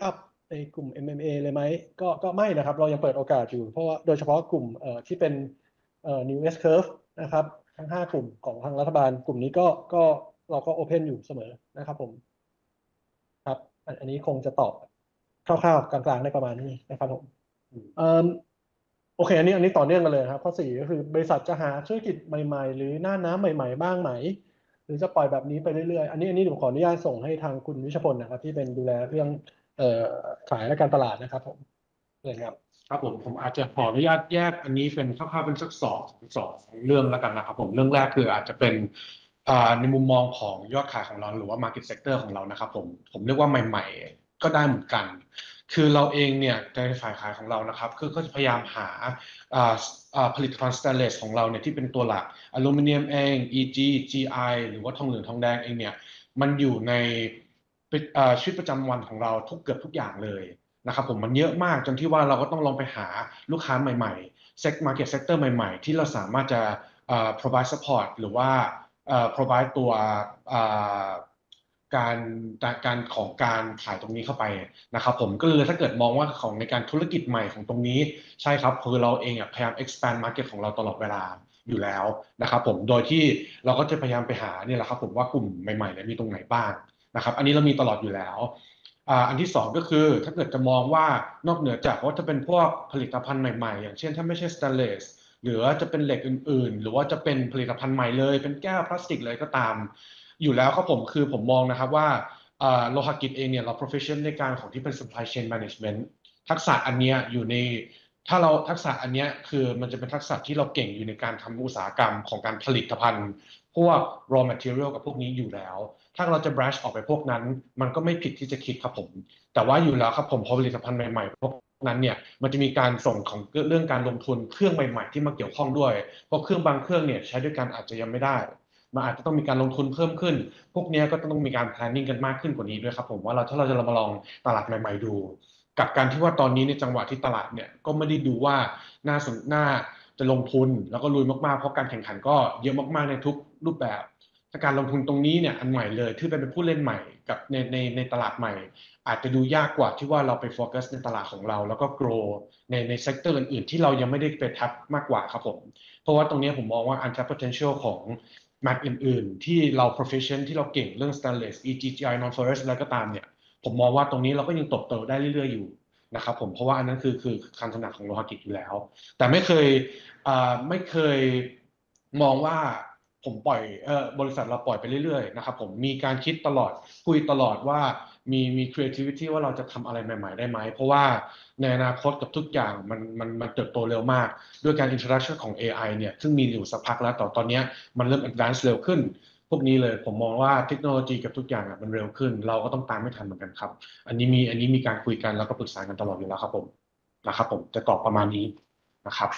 ในกลุ่ม เอ็ม เอ็ม เอ เลยไหมก็ก็ไม่นะครับเรายังเปิดโอกาสอยู่เพราะว่าโดยเฉพาะกลุ่มเอ่อที่เป็นเอ่อ New S Curve นะครับทั้งห้ากลุ่มของทางรัฐบาลกลุ่มนี้ก็ก็เราก็โอเพนอยู่เสมอนะครับผมครับอันอันนี้คงจะตอบคร่าวๆกลางๆได้ประมาณนี้นะครับผมเอ่อโอเคอันนี้อันนี้ต่อเนื่องกันเลยครับข้อสี่ก็คือบริษัทจะหาธุรกิจใหม่ๆ หรือหน้าน้ำใหม่ๆบ้างไหม หรือจะปล่อยแบบนี้ไปเรื่อยๆ อันนี้อันนี้ผมขออนุญาตส่งให้ทางคุณวิชพลนะครับที่เป็นดูแลเรื่องเอ่อขายและการตลาดนะครับผมเลยครับครับผมผมอาจจะขออนุญาตแยกอันนี้เป็นคร่าวๆเป็นสักสองสองเรื่องแล้วกันนะครับผมเรื่องแรกคืออาจจะเป็นอ่าในมุมมองของยอดขายของเราหรือว่า market sector ของเรานะครับผมผมเรียกว่าใหม่ๆก็ได้เหมือนกัน คือเราเองเนี่ยในฝ่ายขายของเรานะครับคือก็จะพยายามหาอ่าอ่าผลิตภัณฑ์สแตนเลสของเราเนี่ยที่เป็นตัวหลักอลูมิเนียมเอง อี จี จี ไอ หรือว่าทองเหลืองทองแดงเองเนี่ยมันอยู่ในอ่าชีวิตประจำวันของเราทุกเกือบทุกอย่างเลย นะครับผมมันเยอะมากจนที่ว่าเราก็ต้องลองไปหาลูกค้าใหม่ๆ Sect Market Sector ใหม่ๆ ที่เราสามารถจะเอ่อ provide support หรือว่าเอ่อ provide ตัวเอ่อการการของการขายตรงนี้เข้าไปนะครับผมก็เลยถ้าเกิดมองว่าของในการธุรกิจใหม่ของตรงนี้ใช่ครับคือเราเองพยายาม expand market ของเราตลอดเวลาอยู่แล้วนะครับผมโดยที่เราก็จะพยายามไปหาเนี่ยแหละครับผมว่ากลุ่มใหม่ๆเนี่ยมีตรงไหนบ้างนะครับอันนี้เรามีตลอดอยู่แล้ว อ่าอันที่สองก็คือถ้าเกิดจะมองว่านอกเหนือจากว่าจะเป็นพวกผลิตภัณฑ์ใหม่ๆอย่างเช่นถ้าไม่ใช่สแตนเลสหรือว่าจะเป็นเหล็กอื่นๆหรือว่าจะเป็นผลิตภัณฑ์ใหม่เลยเป็นแก้วพลาสติกเลยก็ตามอยู่แล้วครับผมคือผมมองนะครับว่าอ่าโลหะกิจเองเนี่ยเรา profession ในการของที่เป็น supply chain management ทักษะอันเนี้ยอยู่ในถ้าเราทักษะอันเนี้ยคือมันจะเป็นทักษะที่เราเก่งอยู่ในการทำอุตสาหกรรมของการผลิตภัณฑ์พวก raw material กับพวกนี้อยู่แล้ว ถ้าเราจะ branch ออกไปพวกนั้นมันก็ไม่ผิดที่จะคิดครับผมแต่ว่าอยู่แล้วครับผมพอผลิตภัณฑ์ใหม่ๆพวกนั้นเนี่ยมันจะมีการส่งของเรื่องการลงทุนเครื่องใหม่ๆที่มาเกี่ยวข้องด้วยเพราะเครื่องบางเครื่องเนี่ยใช้ด้วยกันอาจจะยังไม่ได้มันอาจจะต้องมีการลงทุนเพิ่มขึ้นพวกนี้ก็ต้องมีการ planning กันมากขึ้นกว่านี้ด้วยครับผมว่าเราถ้าเราจะมาลองตลาดใหม่ๆดูกับการที่ว่าตอนนี้ในจังหวะที่ตลาดเนี่ยก็ไม่ได้ดูว่าน่าสนน่าจะลงทุนแล้วก็ลุยมากๆเพราะการแข่งขันก็เยอะมากๆในทุกรูปแบบถ้าการลงทุนตรงนี้เนี่ยอันใหม่เลยที่เป็นผู้เล่นใหม่กับในในในตลาดใหม่อาจจะดูยากกว่าที่ว่าเราไปโฟกัสในตลาดของเราแล้วก็ grow ในในเซกเตอร์อื่นๆที่เรายังไม่ได้ไปทับมากกว่าครับผมเพราะว่าตรงนี้ผมมองว่า untapped potential ของแมทอื่นๆที่เรา profession ที่เราเก่งเรื่อง stainless อี จี จี ไอ non ferrous อะไรก็ตามเนี่ยผมมองว่าตรงนี้เราก็ยังเติบโตได้เรื่อยๆอยู่นะครับผมเพราะว่าอันนั้นคือคือการถนัดของโลหะกิจอยู่แล้วแต่ไม่เคยอ่าไม่เคยมองว่าผมปล่อยเอ่อบริษัทเราปล่อยไปเรื่อยๆนะครับผมมีการคิดตลอดคุยตลอดว่ามีมี creativity ว่าเราจะทำอะไรใหม่ๆได้ไหมเพราะว่าในอนาคตกับทุกอย่างมันมันมันเติบโตเร็วมากด้วยการ introduction ของ เอ ไอ เนี่ยซึ่งมีอยู่สักพักแล้วแต่ตอนนี้มันเริ่ม advance เร็วขึ้นพวกนี้เลยผมมองว่าเทคโนโลยีกับทุกอย่างมันเร็วขึ้นเราก็ต้องตามไม่ทันเหมือนกันครับอันนี้มีอันนี้มีการคุยกันแล้วก็ปรึกษากันตลอดอยู่แล้วครับผมนะครับผมจะตอบประมาณนี้นะครับ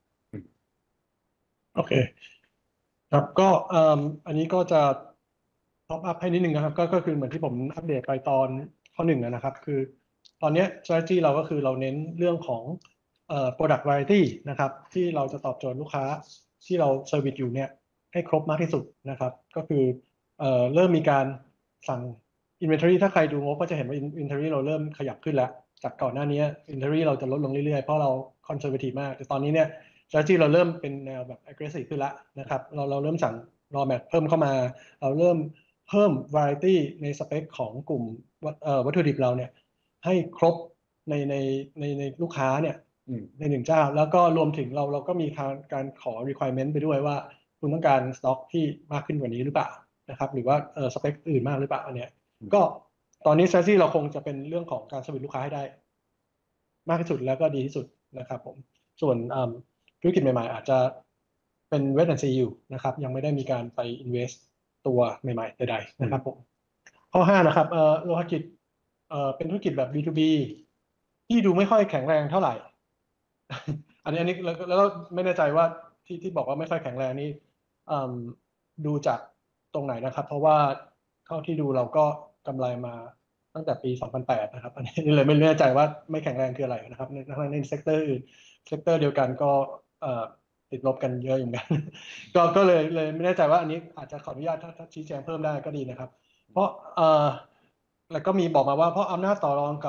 โอเคครับก็เอ่ออันนี้ก็จะท็อปอัพให้นิดนึงนะครับก็ก็คือเหมือนที่ผมอัปเดตไปตอนข้อหนึ่งนะครับคือตอนนี้ strategy เราก็คือเราเน้นเรื่องของเอ่อ product variety นะครับที่เราจะตอบโจทย์ลูกค้าที่เรา service อยู่เนี่ยให้ครบมากที่สุดนะครับก็คือเอ่อเริ่มมีการสั่ง inventory ถ้าใครดูงบก็จะเห็นว่า inventory เราเริ่มขยับขึ้นแล้วจากก่อนหน้านี้ inventory เราจะลดลงเรื่อยๆเพราะเรา conservative มากแต่ตอนนี้เนี่ย strategy เราเริ่มเป็นแนวแบบ aggressive ขึ้นแล้วนะครับเราเราเริ่มสั่ง raw mat เพิ่มเข้ามาเราเริ่มเพิ่ม variety ในสเปคของกลุ่มวัตถุดิบเราเนี่ยให้ครบในในในในลูกค้าเนี่ยในหนึ่งเจ้าแล้วก็รวมถึงเราเราก็มีการการขอ requirement ไปด้วยว่าคุณต้องการสต็อกที่มากขึ้นกว่านี้หรือเปล่านะครับหรือว่าเออสเปคอื่นมากหรือเปล่าอันเนี้ยก็ตอนนี้ strategy เราคงจะเป็นเรื่องของการ service ลูกค้าให้ได้มากที่สุดแล้วก็ดีที่สุดนะครับผมส่วนธุรกิจใหม่ๆอาจจะเป็น wait and see อยู่นะครับยังไม่ได้มีการไป invest ตัวใหม่ๆใดๆนะครับผมข้อห้านะครับเอ่อโลหะกิจเอ่อเป็นธุรกิจแบบ บี ทู บี ที่ดูไม่ค่อยแข็งแรงเท่าไหร่ อันนี้อันนี้แล้วแล้วไม่แน่ใจว่าที่ที่บอกว่าไม่ค่อยแข็งแรงนี่ดูจากตรงไหนนะครับ เพราะว่าเท่าที่ดูเราก็กำไรมาตั้งแต่ปีสองพันแปดนะครับอันนี้เลยไม่แน่ใจว่าไม่แข็งแรงคืออะไรนะครับในในเซกเตอร์อื่นเซกเตอร์เดียวกันก็ติดลบกันเยอะอย่างนั้นก็ก็เลยเลยไม่แน่ใจว่าอันนี้อาจจะขออนุญาตถ้าถ้าชี้แจงเพิ่มได้ก็ดีนะครับเพราะเอ่อแล้วก็มีบอกมาว่าเพราะอำนาจต่อรองกับ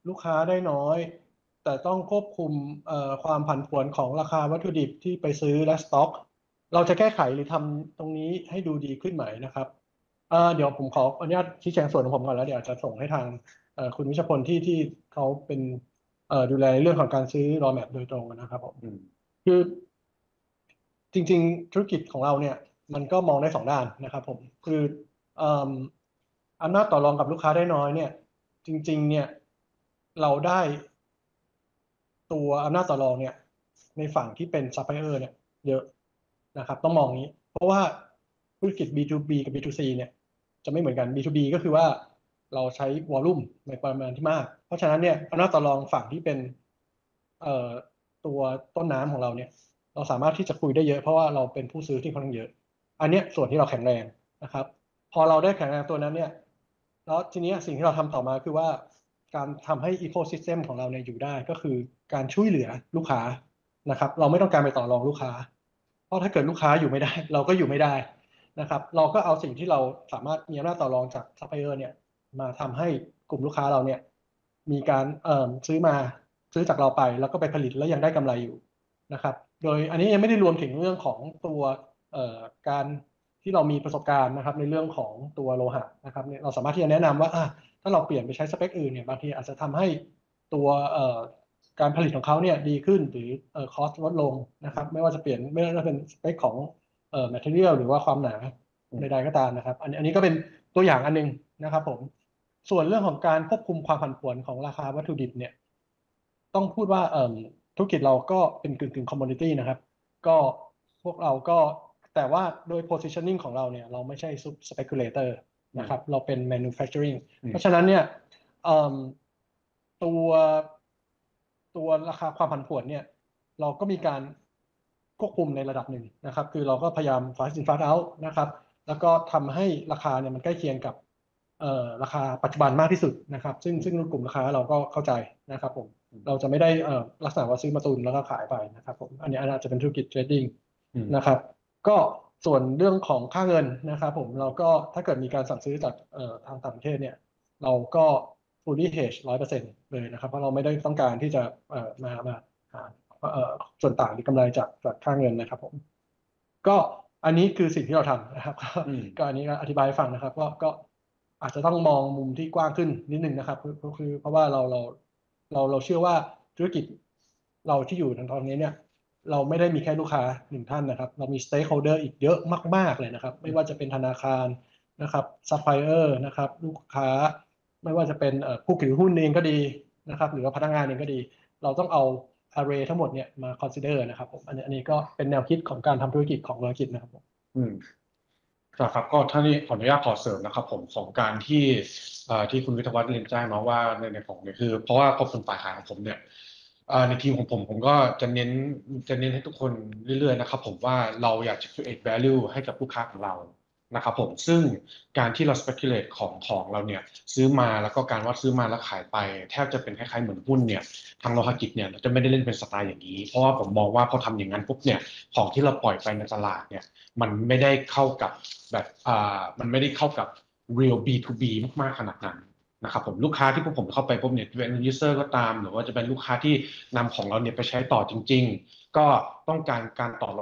ลูกค้าได้น้อย แต่ต้องควบคุมเอ่อความผันผวนของราคาวัตถุดิบที่ไปซื้อและสต็อกเราจะแก้ไขหรือทำตรงนี้ให้ดูดีขึ้นไหมนะครับเอ่อเดี๋ยวผมขออนุญาตชี้แจงส่วนของผมก่อนแล้วเดี๋ยวอาจจะส่งให้ทางเอ่อคุณวิชพลที่ที่เขาเป็นเอ่อดูแลเรื่องของการซื้อ raw mat โดยตรงนะครับผมอืมคือจริงๆธุรกิจของเราเนี่ยมันก็มองได้สองด้านนะครับผมคือเอิ่มอำนาจต่อรองกับลูกค้าได้น้อยเนี่ยจริงๆเนี่ยเราได้ตัวอำนาจต่อรองเนี่ยในฝั่งที่เป็นซัพพลายเออร์เนี่ยเยอะนะครับต้องมองนี้เพราะว่าธุรกิจ บี ทู บี กับ บี ทู ซี เนี่ยจะไม่เหมือนกัน บี ทู บี ก็คือว่าเราใช้วอลลุ่มในปริมาณที่มากเพราะฉะนั้นเนี่ยอำนาจต่อรองฝั่งที่เป็นเอ่อตัวต้นน้ำของเราเนี่ย เราสามารถที่จะคุยได้เยอะเพราะว่าเราเป็นผู้ซื้อที่ค่อนข้างเยอะ อันเนี้ยส่วนที่เราแข็งแรงนะครับ พอเราได้แข็งแรงตัวนั้นเนี่ยแล้วทีนี้สิ่งที่เราทำต่อมาคือว่าการทำให้อีโคซิสเต็มของเราเนี่ยอยู่ได้ก็คือการช่วยเหลือลูกค้านะครับ เราไม่ต้องการไปต่อรองลูกค้า เพราะถ้าเกิดลูกค้าอยู่ไม่ได้ เราก็อยู่ไม่ได้นะครับ เราก็เอาสิ่งที่เราสามารถมีอำนาจต่อรองจากซัพพลายเออร์เนี่ยมาทำให้กลุ่มลูกค้าเราเนี่ยมีการเอ่อซื้อมาซื้อจากเราไปแล้วก็ไปผลิตแล้วยังได้กำไรอยู่ นะครับโดยอันนี้ยังไม่ได้รวมถึงเรื่องของตัวเอ่อการที่เรามีประสบการณ์นะครับในเรื่องของตัวโลหะนะครับเนี่ยเราสามารถที่จะแนะนำว่าอ่ะถ้าเราเปลี่ยนไปใช้สเปคอื่นเนี่ยบางทีอาจจะทำให้ตัวเอ่อการผลิตของเขาเนี่ยดีขึ้นหรือเอ่อคอสลดลงนะครับไม่ว่าจะเปลี่ยนไม่ว่าจะเป็นสเปคของเอ่อ material หรือว่าความหนาใดๆก็ตามนะครับอันอันนี้ก็เป็นตัวอย่างอันนึงนะครับผมส่วนเรื่องของการควบคุมความผันผวนของราคาวัตถุดิบเนี่ยต้องพูดว่าเอ่อ ธุรกิจเราก็เป็นกึ่งกึ่งคอมมูนิตี้นะครับก็พวกเราก็แต่ว่าโดย positioning ของเราเนี่ยเราไม่ใช่ speculator นะครับเราเป็น manufacturing อืมเพราะฉะนั้นเนี่ยเอิ่มตัวตัวราคาความผันผวนเนี่ยเราก็มีการควบคุมในระดับหนึ่งนะครับคือเราก็พยายาม fast in fast out นะครับแล้วก็ทำให้ราคาเนี่ยมันใกล้เคียงกับเอ่อราคาปัจจุบันมากที่สุดนะครับซึ่งซึ่งกลุ่มลูกค้าเราก็เข้าใจนะครับผม เราจะไม่ได้เอ่อลักษณะว่าซื้อมาตุนแล้วก็ขายไปนะครับผมอันนี้อาจจะเป็นธุรกิจเทรดดิ้งอืมนะครับก็ส่วนเรื่องของค่าเงินนะครับผมเราก็ถ้าเกิดมีการสั่งซื้อจากเอ่อทางต่างประเทศเนี่ยเราก็ fully hedge ร้อยเปอร์เซ็นต์เลยนะครับเพราะเราไม่ได้ต้องการที่จะเอ่อมามาหาเอ่อส่วนต่างหรือกำไรจากจากค่าเงินนะครับผมก็อันนี้คือสิ่งที่เราทำนะครับ ก็อืมก็อันนี้ก็อธิบายให้ฟังนะครับก็ก็อาจจะต้องมองมุมที่กว้างขึ้นนิดนึงนะครับก็คือเพราะว่าเราเราเราเราเชื่อว่าธุรกิจเราที่อยู่ในตอนนี้เนี่ย เราไม่ได้มีแค่ลูกค้าหนึ่งท่านนะครับ เรามีสเต็กโฮลเดอร์อีกเยอะมากๆเลยนะครับ ไม่ว่าจะเป็นธนาคารนะครับซัพพลายเออร์นะครับลูกค้า ไม่ว่าจะเป็นเอ่อผู้ถือหุ้นเองก็ดีนะครับ หรือว่าพนักงานเองก็ดี เราต้องเอา array ทั้งหมดเนี่ยมา consider นะครับผมอันนี้อันนี้ก็เป็นแนวคิดของการทำธุรกิจของธุรกิจนะครับผมอืมครับก็ท่านนี้ขออนุญาตขอเสริมนะครับผมของการที่เอ่อที่คุณวิทยาวัฒน์เรียนแจ้งเนาะว่าในในของเนี่ยคือเพราะว่าพอเป็นฝ่ายขายของผมเนี่ยเอ่อในทีมของผมผมก็จะเน้นจะเน้นให้ทุกคนเรื่อยๆนะครับผมว่าเราอยากจะ create value ให้กับลูกค้าของเรานะครับผมซึ่งการที่เรา speculate ของของเราเนี่ยซื้อมาแล้วก็การว่าซื้อมาแล้วขายไปแทบจะเป็นคล้ายๆเหมือนหุ้นเนี่ยทางโลหะกิจเนี่ยเราจะไม่ได้เล่นเป็นสไตล์อย่างนี้เพราะว่าผมมองว่าพอทำอย่างนั้นปุ๊บเนี่ยของที่เราปล่อยไปในตลาดเนี่ย มันไม่ได้เข้ากับแบบอ่ามันไม่ได้เข้ากับ real บี ทู บี มากๆขนาดนั้นนะครับผมลูกค้าที่พวกผมเข้าไปพบเนี่ยเป็น user ก็ตามหรือว่าจะเป็นลูกค้าที่นำของเราเนี่ยไปใช้ต่อจริงๆก็ต้องการการต่อร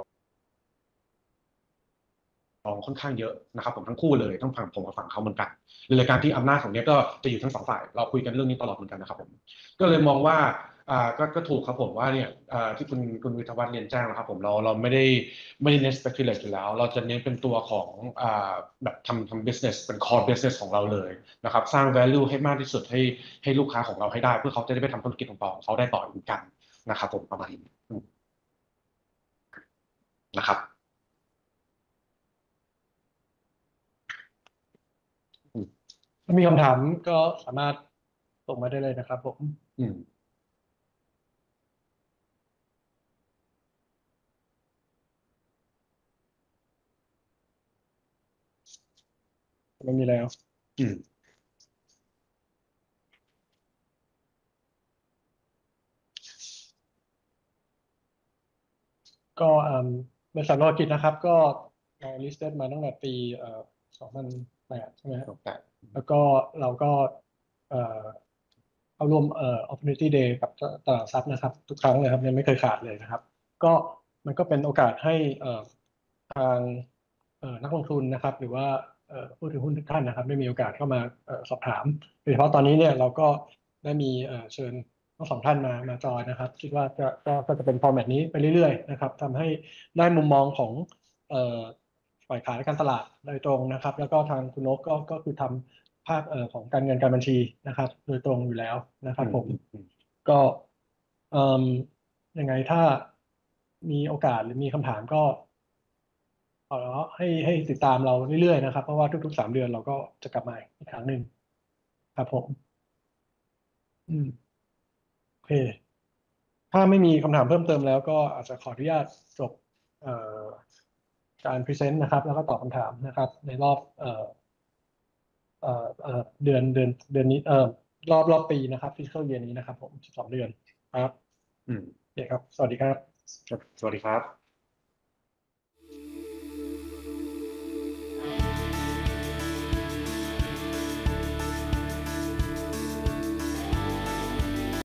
องค่อนข้างเยอะนะครับผมทั้งคู่เลยทั้งฝั่งผมกับฝั่งเขาเหมือนกันเลยการที่อำนาจของเนี้ยก็จะอยู่ทั้งสองฝ่ายเราคุยกันเรื่องนี้ตลอดเหมือนกันนะครับผมก็เลยมองว่าอ่าก็ก็ถูกครับผมว่าเนี่ยอ่าที่คุณคุณวิทยาวัฒน์เรียนแจ้งนะครับผมเราเราไม่ได้ไม่ได้เน้น speculate อยู่แล้ว เราจะเน้นเป็นตัวของอ่าแบบทำทำ business เป็น core business ของเราเลยนะครับสร้าง value ให้มากที่สุดให้ให้ลูกค้าของเราให้ได้เพื่อเขาจะได้ไปทำธุรกิจของต่อของเขาได้ต่อเหมือนกันนะครับผมประมาณนี้อืมนะครับอืมถ้ามีคำถามก็สามารถส่งมาได้เลยนะครับผมอืมไม่มีแล้วอืมก็เอ่อบริษัทโลจิสนะครับก็เรา listed มาตั้งแต่ปีเอ่อสองพันแปดใช่ไหมครับแต่แล้วก็เราก็เอ่อเข้าร่วมเอ่อ opportunity day กับตลาดทรัพย์นะครับ ทุกครั้งเลยครับยังไม่เคยขาดเลยนะครับ ก็มันก็เป็นโอกาสให้เอ่อทางเอ่อนักลงทุนนะครับ หรือว่าเอ่อผู้ถือหุ้นทุกท่านนะครับได้มีโอกาสเข้ามาเอ่อสอบถามโดยเฉพาะตอนนี้เนี่ยเราก็ได้มีเอ่อเชิญทั้งสองท่านมามาจอยนะครับ คิดว่าจะก็ก็จะเป็น format นี้ไปเรื่อยๆนะครับทำให้ได้มุมมองของเอ่อฝ่ายขายและการตลาดโดยตรงนะครับ แล้วก็ทางคุณนกก็ก็คือทำภาคเอ่อของการเงินการบัญชีนะครับ โดยตรงอยู่แล้วนะครับผมก็เอ่มยังไงถ้ามีโอกาสหรือมีคำถามก็ขอให้ให้ติดตามเราเรื่อยๆนะครับ เพราะว่าทุกๆสามเดือนเราก็จะกลับมาอีกครั้งหนึ่งครับผมอืมโอเค ถ้าไม่มีคำถามเพิ่มเติมแล้วก็อาจจะขออนุญาตจบเอ่อการพรีเซนต์นะครับ แล้วก็ตอบคำถามนะครับ ในรอบเอ่อเอ่อเอ่อเดือนเดือนเดือนนี้เอ่อรอบรอบปีนะครับฟิส a l เยียร์นี้นะครับผมสิบสองเดือนครับอืมโอเคครับ สวัสดีครับครับสวัสดีครับ